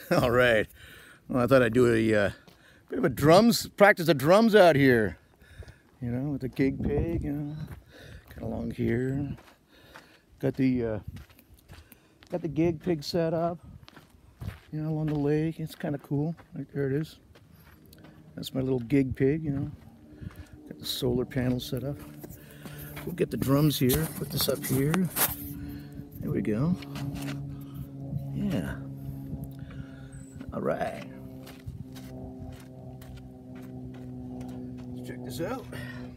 All right. Well, I thought I'd do a bit of a practice of drums out here. You know, with the GigPig, you know, kind of along here. Got the GigPig set up, you know, along the lake. It's kind of cool. Right there it is. That's my little GigPig, you know. Got the solar panel set up. We'll get the drums here. Put this up here. There we go. Yeah. All right. Let's check this out.